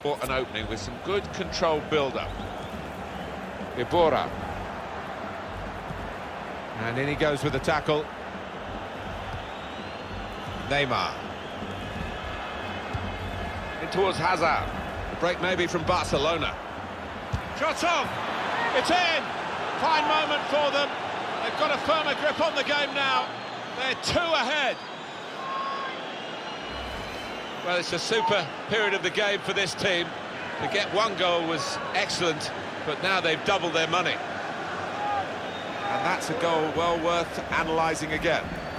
for an opening with some good controlled build-up. Ibora. And in he goes with the tackle. Neymar. In towards Hazard. The break maybe from Barcelona. Shot on! It's in! Fine moment for them. They've got a firmer grip on the game now. They're 2 ahead. Well, it's a super period of the game for this team. To get 1 goal was excellent, but now they've doubled their money. And that's a goal well worth analysing again.